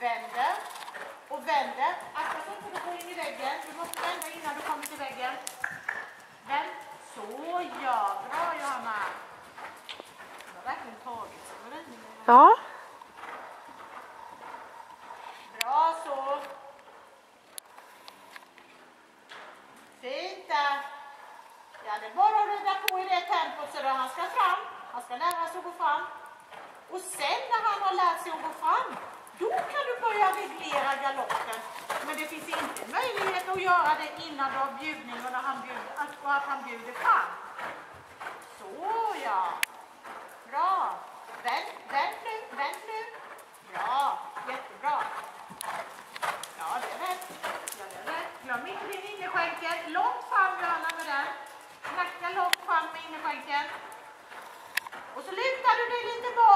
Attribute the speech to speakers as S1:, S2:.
S1: vänder och vänder. Akta så att du går in i väggen. Du måste vända innan du kommer till väggen. Vänd. Så ja, bra Johanna. Du har verkligen tagit så med dig.
S2: Ja.
S1: Bra så. Fint där. Ja, det är bara att rida på i det tempot så han ska fram. Han ska lära sig att gå fram. Och sen när han har lärt sig att gå fram, då kan du börja reglera galoppen. Men det finns inte möjlighet att göra det innan du har bjudning och, när han bjuder fram. Så ja. Bra. Vänd nu. Bra. Jättebra. Ja, det är rätt. Ja, det är rätt. Glöm inte din innerskänkel. Långt fram, Johanna, med den. Knacka långt fram med innerskänkeln. Och så lutar du dig lite bak.